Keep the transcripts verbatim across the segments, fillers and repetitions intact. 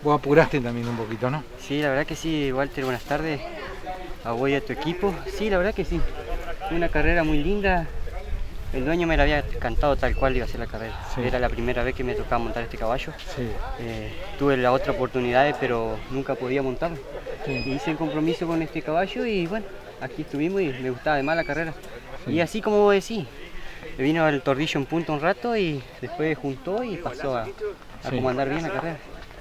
Vos apuraste también un poquito, ¿no? Sí, la verdad que sí, Walter, buenas tardes. A vos y a tu equipo. Sí, la verdad que sí. Fue una carrera muy linda. El dueño me la había cantado tal cual iba a ser la carrera. Sí. Era la primera vez que me tocaba montar este caballo. Sí. Eh, tuve la otra oportunidad, pero nunca podía montarlo. Sí. Hice el compromiso con este caballo y bueno, aquí estuvimos y me gustaba además la carrera. Sí. Y así como vos decís, me vino el tordillo en punto un rato y después juntó y pasó a, a sí. comandar bien la carrera.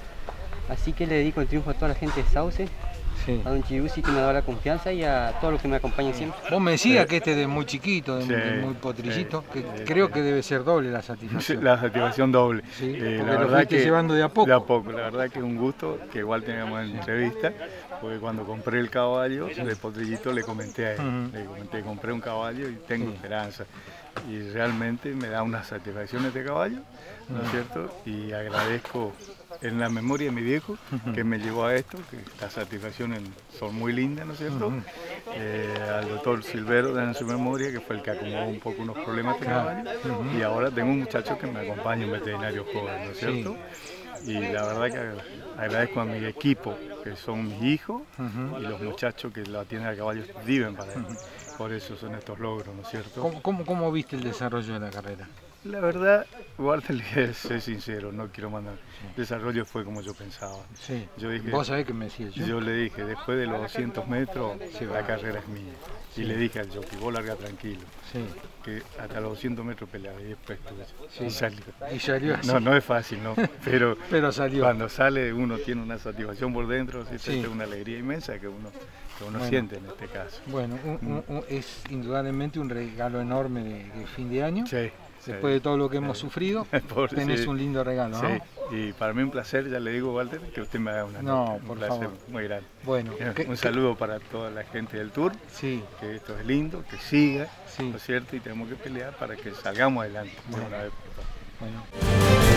Así que le dedico el triunfo a toda la gente de Sauce, sí. a don Chirusi que me da la confianza y a todos los que me acompañan siempre. Vos me decías sí. que este es muy chiquito, de, sí. de muy potrillito, sí. que sí. creo que debe ser doble la satisfacción. La satisfacción doble. Sí, eh, porque la lo fuiste que, llevando de a poco. De a poco, la verdad que es un gusto, que igual teníamos en entrevista, porque cuando compré el caballo sí. de potrillito le comenté a él, uh-huh. le comenté, compré un caballo y tengo sí. esperanza. Y realmente me da una satisfacción este caballo, ¿no es cierto? Y agradezco en la memoria de mi viejo que me llevó a esto, que estas satisfacciones son muy lindas, ¿no es cierto? Uh-huh. eh, al doctor Silvero en su memoria, que fue el que acomodó un poco unos problemas de caballo, uh-huh. y ahora tengo un muchacho que me acompaña, un veterinario joven, ¿no es cierto? Sí. Y la verdad que agradezco a mi equipo, que son mis hijos, uh-huh. y los muchachos que la tienen a caballo viven para él. Uh-huh. Por eso son estos logros, ¿no es cierto? ¿Cómo, cómo, cómo viste el desarrollo de la carrera? La verdad, Walter, le voy a ser sincero, no quiero mandar. El desarrollo fue como yo pensaba. Sí. Yo dije, ¿Vos sabés qué me decís yo? Yo le dije, después de los doscientos metros, sí, la carrera es mía. Sí. Y le dije al jockey, vos larga tranquilo. Sí. Que hasta los doscientos metros peleaba y después tuve. Sí. Y salió. Y salió así. No, no es fácil, ¿no? Pero, Pero salió. Cuando sale uno tiene una satisfacción por dentro, ¿sí? Sí. Es una alegría inmensa que uno, que uno bueno, siente en este caso. Bueno, un, un, un, es indudablemente un regalo enorme de, de fin de año. Sí. Después de todo lo que hemos sufrido, por, tenés sí. un lindo regalo, ¿no? Sí, y para mí un placer, ya le digo, Walter, que usted me haga una no, nota. por un placer favor. muy grande. Bueno, un ¿qué, saludo qué? para toda la gente del Tour, sí. que esto es lindo, que siga, sí. ¿no es cierto? Y tenemos que pelear para que salgamos adelante. Bueno. De una vez. Bueno.